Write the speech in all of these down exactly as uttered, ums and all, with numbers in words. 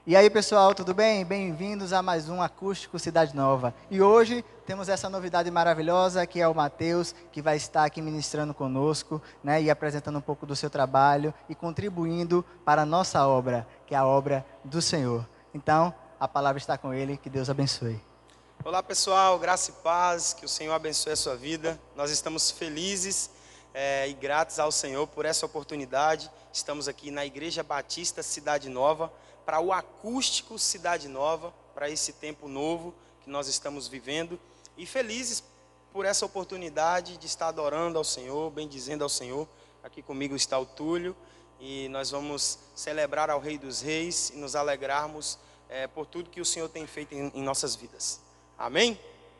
E aí, pessoal, tudo bem? Bem-vindos a mais um Acústico Cidade Nova. E hoje temos essa novidade maravilhosa, que é o Mateus, que vai estar aqui ministrando conosco, né, e apresentando um pouco do seu trabalho e contribuindo para a nossa obra, que é a obra do Senhor. Então, a palavra está com ele, que Deus abençoe. Olá, pessoal, graça e paz, que o Senhor abençoe a sua vida. Nós estamos felizes é, e gratos ao Senhor por essa oportunidade. Estamos aqui na Igreja Batista Cidade Nova, para o Acústico Cidade Nova, para esse tempo novo que nós estamos vivendo. E felizes por essa oportunidade de estar adorando ao Senhor, bendizendo ao Senhor. Aqui comigo está o Túlio e nós vamos celebrar ao Rei dos Reis e nos alegrarmos é, por tudo que o Senhor tem feito em, em nossas vidas. Amém?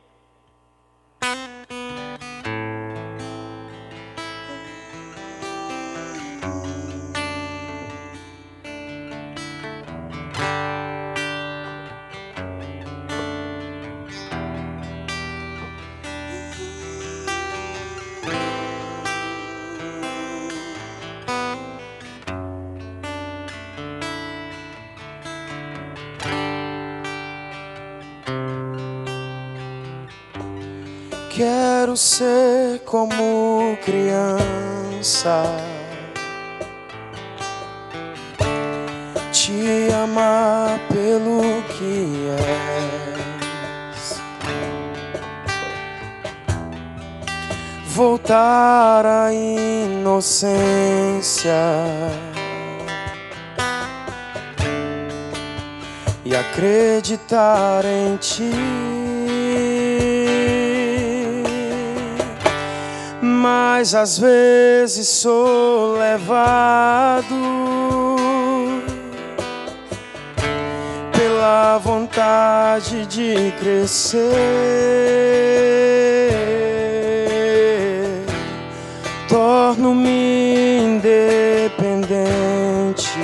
Quero ser como criança, te amar pelo que és, voltar à inocência e acreditar em ti. Mas às vezes sou levado pela vontade de crescer, torno-me independente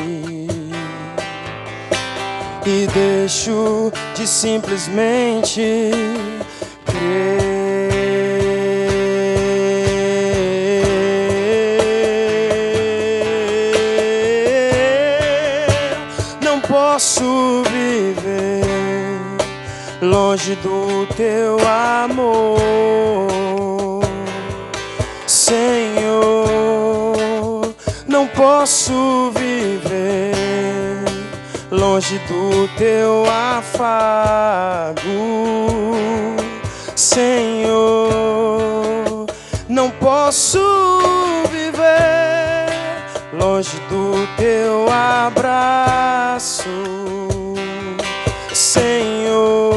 e deixo de simplesmente crer. Posso viver longe do teu amor, Senhor. Não posso viver longe do teu afago, Senhor. Não posso viver longe do teu abraço, Senhor.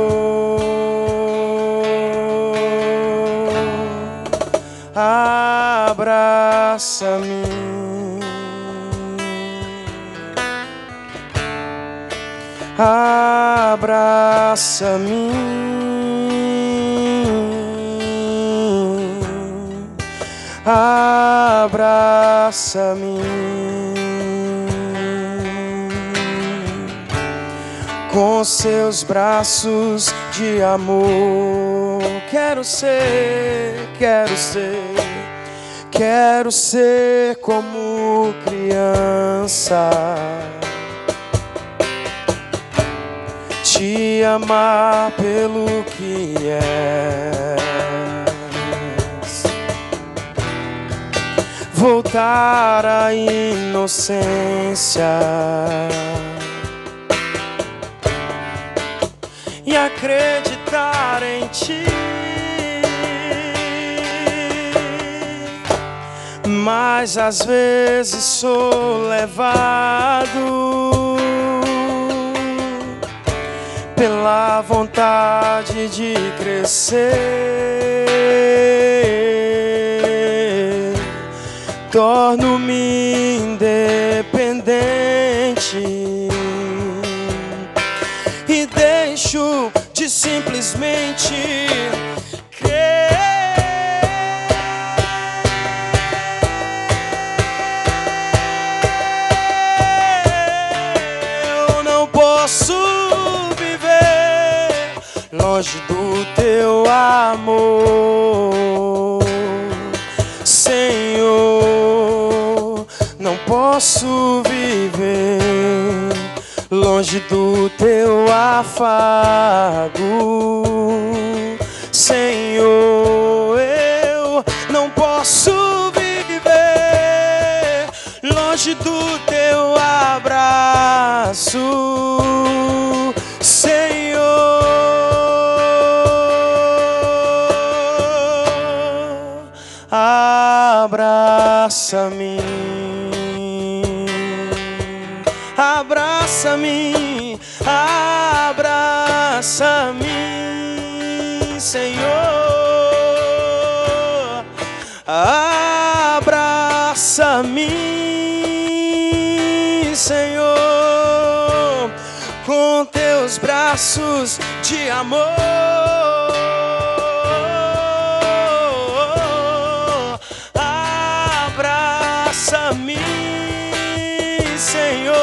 Abraça-me, abraça-me, abraça-me. Com seus braços de amor, quero ser, quero ser, quero ser como criança, te amar pelo que és, voltar à inocência e acreditar em ti. Mas às vezes sou levado pela vontade de crescer, torno-me independente e deixo de simplesmente crer. Eu não posso viver longe do teu amor, Senhor. Não posso viver longe do teu afago. Senhor, eu não posso viver longe do teu abraço, Senhor. Abraça-me, abraça-me, abraça-me, Senhor. Abraça-me, Senhor, com teus braços de amor. Abraça-me, Senhor,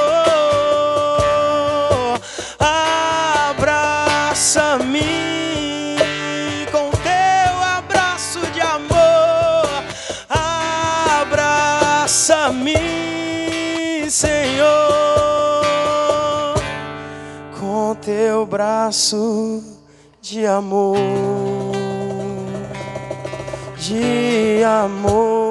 abraça-me com teu abraço de amor. Abraça-me, Senhor, com teu braço de amor, de amor.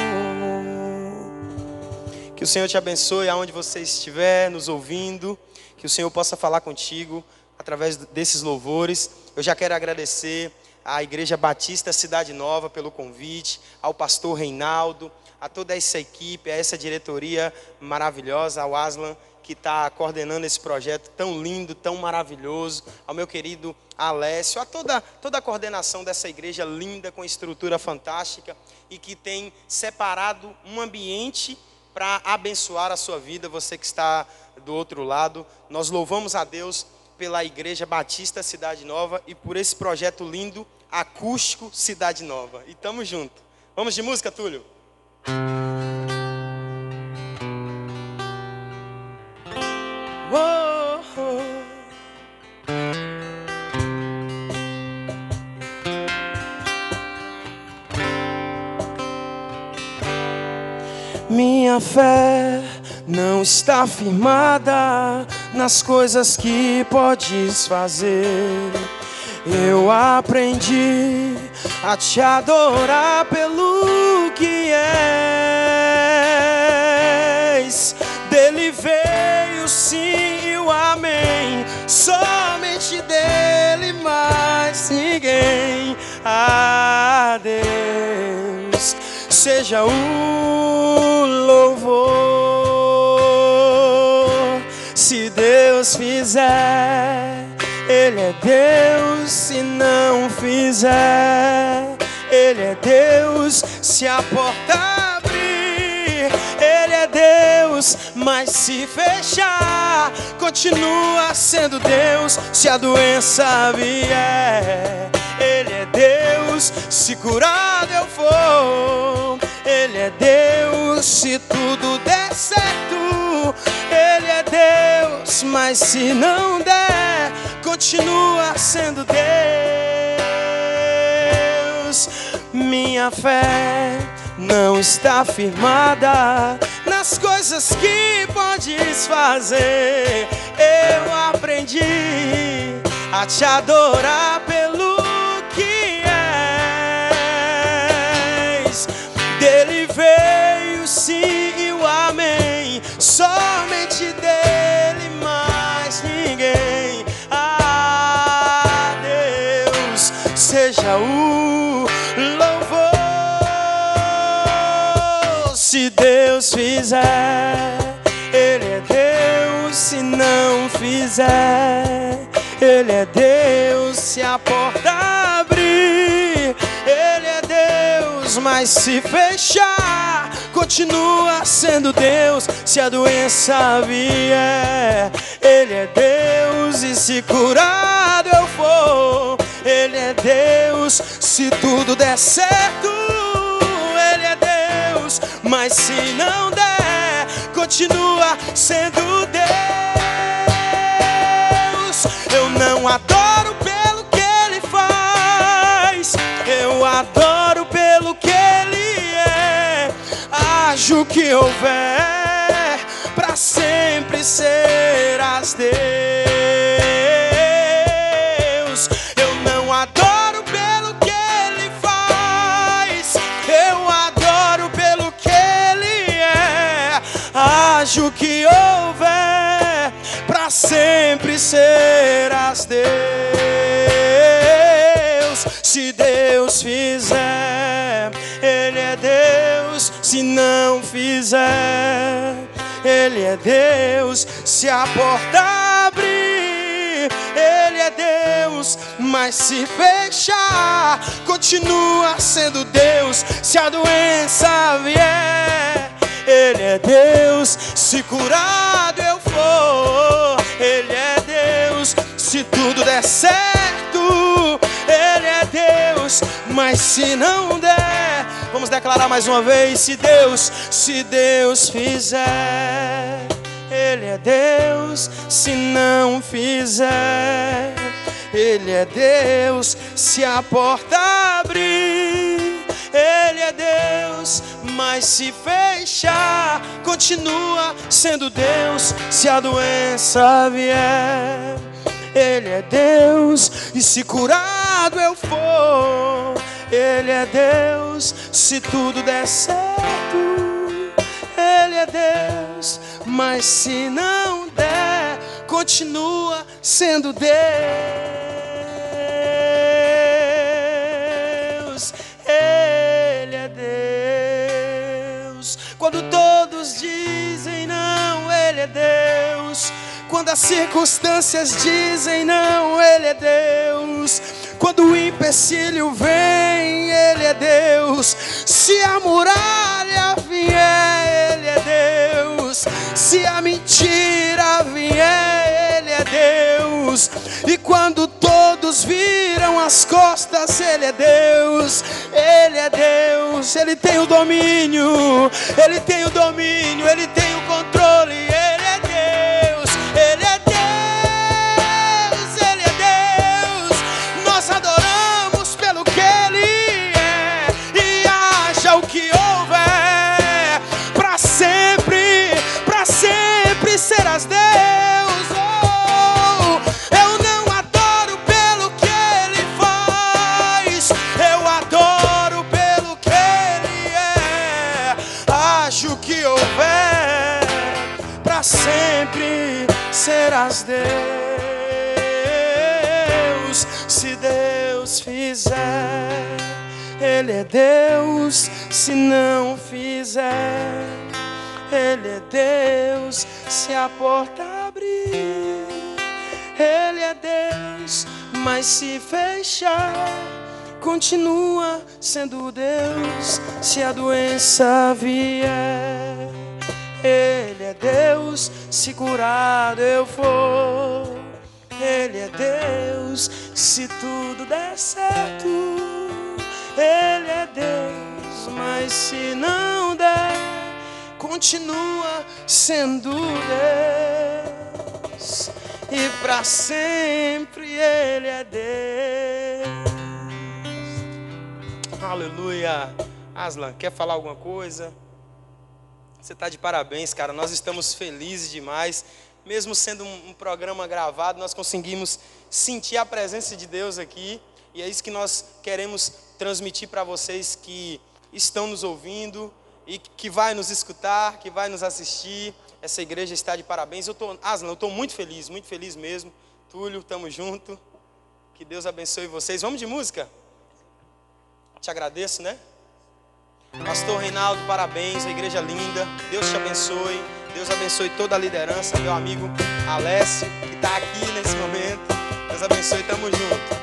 Que o Senhor te abençoe aonde você estiver nos ouvindo, que o Senhor possa falar contigo através desses louvores. Eu já quero agradecer à Igreja Batista Cidade Nova pelo convite, ao pastor Reinaldo, a toda essa equipe, a essa diretoria maravilhosa, ao Aslan, que está coordenando esse projeto tão lindo, tão maravilhoso, ao meu querido Alessio, a toda, toda a coordenação dessa igreja linda, com estrutura fantástica e que tem separado um ambiente para abençoar a sua vida, você que está do outro lado. Nós louvamos a Deus pela Igreja Batista Cidade Nova e por esse projeto lindo, Acústico Cidade Nova. E tamo junto. Vamos de música, Túlio? Oh, oh. Minha fé não está firmada nas coisas que podes fazer. Eu aprendi a te adorar pelo que és. Dele veio o sim e o amém, somente dele, mais ninguém. A Deus seja o louvor. Se Deus fizer, Ele é Deus. Se não fizer, Ele é Deus. Se a porta abrir, Ele é Deus. Mas se fechar, continua sendo Deus. Se a doença vier, Ele é Deus. Se curado eu for, Ele é Deus. Se tudo der certo, Ele é Deus. Mas se não der, continua sendo Deus. Minha fé não está firmada nas coisas que podes fazer. Eu aprendi a te adorar pelo que és. Dele veio o sim e o amém, somente dele, mais ninguém. A Deus seja o louvor. Se Deus fizer, Ele é Deus. Se não fizer, Ele é Deus. Se a porta abrir, Ele é Deus. Mas se fechar, continua sendo Deus. Se a doença vier, Ele é Deus. E se curado eu for, Ele é Deus. Se tudo der certo, Ele é Deus. Mas se não der, continua sendo Deus. Eu não adoro pelo que Ele faz, eu adoro pelo que Ele é. Haja o que houver, pra sempre ser serás Deus. Eu não adoro pelo que Ele faz, eu adoro pelo que Ele é. Haja o que houver, pra sempre serás Deus. Se Deus fizer, Ele é Deus. Se não fizer, Ele é Deus. Se a porta abrir, Ele é Deus. Mas se fechar, continua sendo Deus. Se a doença vier, Ele é Deus. Se curado eu for, Ele é Deus. Se tudo der certo, Ele é Deus. Mas se não der, vamos declarar mais uma vez. Se Deus, se Deus fizer, Ele é Deus. Se não fizer, Ele é Deus. Se a porta abrir, Ele é Deus. Mas se fechar, continua sendo Deus. Se a doença vier, Ele é Deus. E se curado eu for, Ele é Deus. Se tudo der certo, Ele é Deus. Mas se não der, continua sendo Deus. Ele é Deus. Quando todos dizem não, Ele é Deus. Quando as circunstâncias dizem não, Ele é Deus. Quando o empecilho vem, Ele é Deus. Se a muralha vier, Ele é Deus. Se a mentira vier, Ele é Deus. E quando todos viram as costas, Ele é Deus. Ele é Deus. Ele tem o domínio. Ele tem o domínio. Ele tem o controle. Ele é Deus. Ele é Deus. Ele é Deus. Nós adoramos pelo que Ele é. E haja o que houver, pra sempre, pra sempre serás Deus. Oh, eu não adoro pelo que Ele faz, eu adoro pelo que Ele é. Haja o que houver, pra sempre serás Deus. Se Deus fizer, Ele é Deus. Se não fizer, Ele é Deus. Se a porta abrir, Ele é Deus. Mas se fechar, continua sendo Deus. Se a doença vier, Ele é Deus. Se curado eu for, Ele é Deus. Se tudo der certo, Ele é Deus. Mas se não der, continua sendo Deus. E para sempre Ele é Deus. Aleluia. Aslan, quer falar alguma coisa? Você está de parabéns, cara. Nós estamos felizes demais. Mesmo sendo um, um programa gravado, nós conseguimos sentir a presença de Deus aqui. E é isso que nós queremos transmitir para vocês que estão nos ouvindo e que vai nos escutar, que vai nos assistir. Essa igreja está de parabéns. Eu tô, Aslan, eu estou muito feliz, muito feliz mesmo. Túlio, estamos juntos. Que Deus abençoe vocês. Vamos de música? Te agradeço, né? Pastor Reinaldo, parabéns, a igreja linda. Deus te abençoe. Deus abençoe toda a liderança. Meu amigo Alessio, que está aqui nesse momento. Deus abençoe, tamo junto.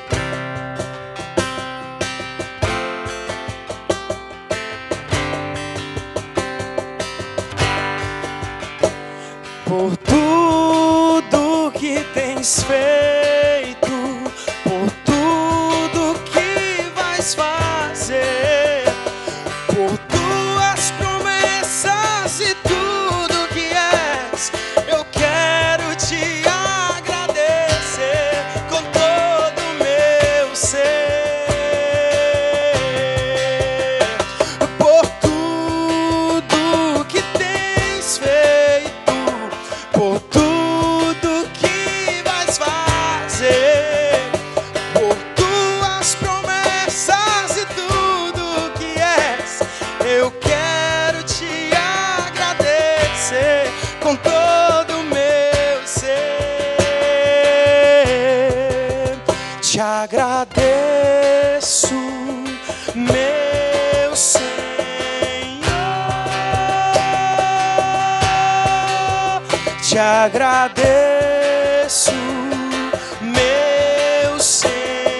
Por tudo que tens feito, por tudo que vais fazer, por tuas promessas e tudo que és, eu quero te agradecer com todo o meu ser. Por tudo que tens feito, por tudo que agradeço, meu Senhor. Te agradeço, meu Senhor.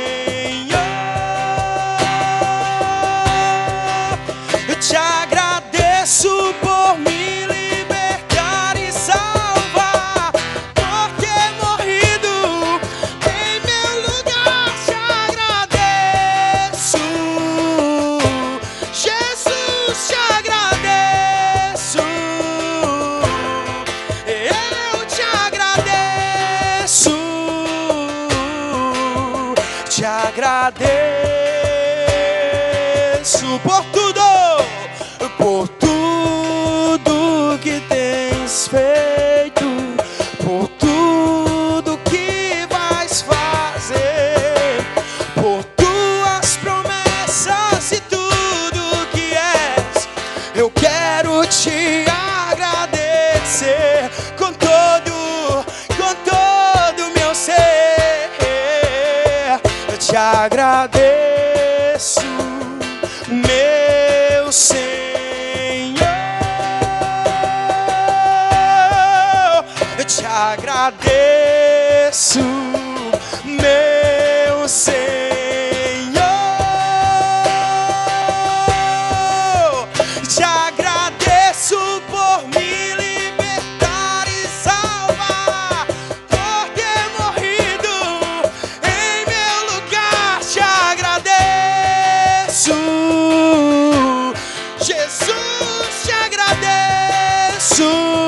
Eu te agradeço por me libertar e salvar, por ter morrido em meu lugar. Te agradeço, Jesus, te agradeço. Eu te agradeço, te agradeço por tudo, por tudo que tens feito, por tudo que vais fazer, por tuas promessas e tudo que és. Eu quero te agradecer com todo, com todo meu ser. Eu te agradeço, meu Senhor. Eu te agradeço, meu Senhor. Te agradeço por me libertar e salvar, por ter morrido em meu lugar. Te agradeço, Jesus, te agradeço.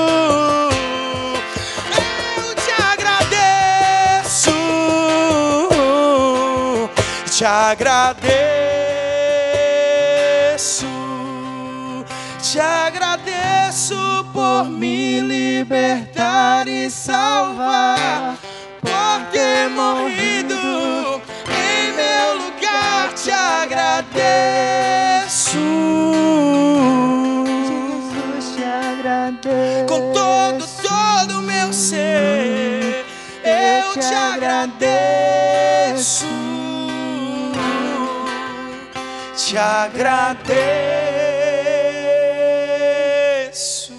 Eu te agradeço, te agradeço, te agradeço por me libertar e salvar, por ter morrido em meu lugar. Te agradeço, Jesus, te agradeço. com todo, todo o meu ser. Eu te agradeço, te agradeço.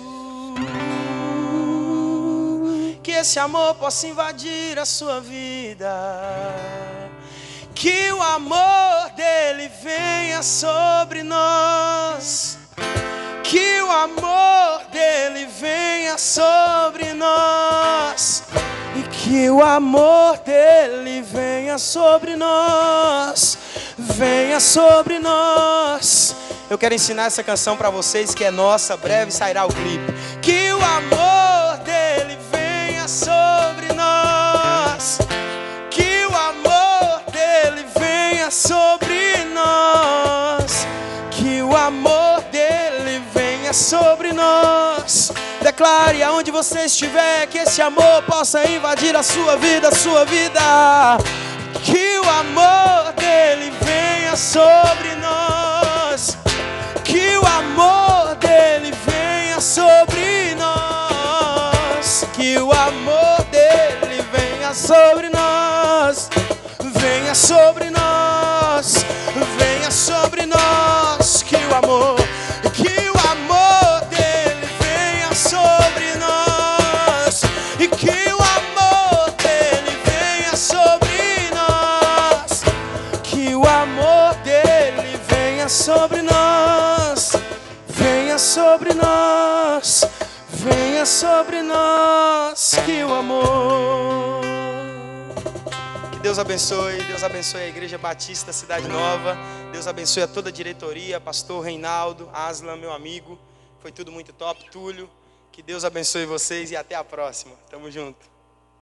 Que esse amor possa invadir a sua vida, que o amor dele venha sobre nós, que o amor dele venha sobre nós, e que o amor dele venha sobre nós, venha sobre nós. Eu quero ensinar essa canção para vocês, que é nossa, breve sairá o clipe. Que o amor dele venha sobre nós, que o amor dele venha sobre nós, que o amor dele venha sobre nós. Declare aonde você estiver, que esse amor possa invadir a sua vida, a sua vida. Que o amor dele venha sobre nós, que o amor dele venha sobre nós, que o amor dele venha sobre nós, venha sobre nós, venha sobre nós. Que o amor, que o amor dele venha sobre nós, e que o amor dele venha sobre nós, que o amor dele venha sobre nós, venha sobre nós, venha sobre nós. Que o amor. Que Deus abençoe, Deus abençoe a Igreja Batista Cidade Nova. Deus abençoe a toda a diretoria, pastor Reinaldo, Aslan, meu amigo. Foi tudo muito top, Túlio. Que Deus abençoe vocês e até a próxima. Tamo junto.